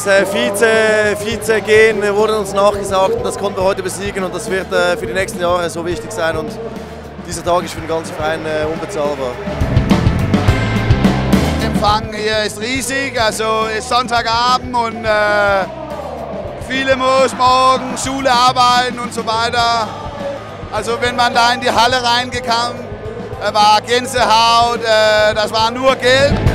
das Vize gehen wurde uns nachgesagt und das konnten wir heute besiegen und das wird für die nächsten Jahre so wichtig sein und dieser Tag ist für den ganzen Verein unbezahlbar. Der Empfang hier ist riesig, also ist Sonntagabend und viele muss morgen Schule arbeiten und so weiter. Also wenn man da in die Halle reingekommen, war Gänsehaut, das war nur Geld.